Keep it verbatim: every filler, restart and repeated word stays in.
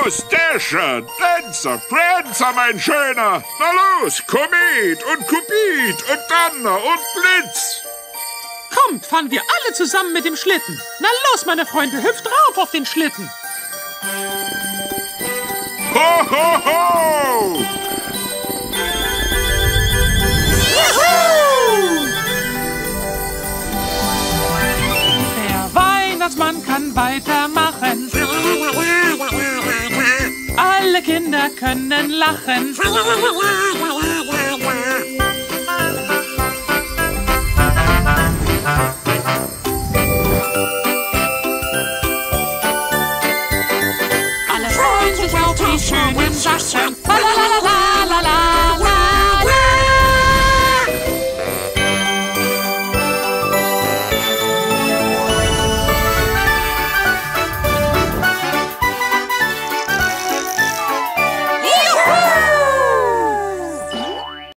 los, Dasher, Dancer, Prancer, mein Schöner. Na los, Komet und Kupid und Donner und Blitz. Kommt, fahren wir alle zusammen mit dem Schlitten. Na los, meine Freunde, hüpft drauf auf den Schlitten. Ho, ho, ho! Juhu! Der Weihnachtsmann kann weitermachen. Alle Kinder können lachen. Alle freuen sich auf die schönen Sachen.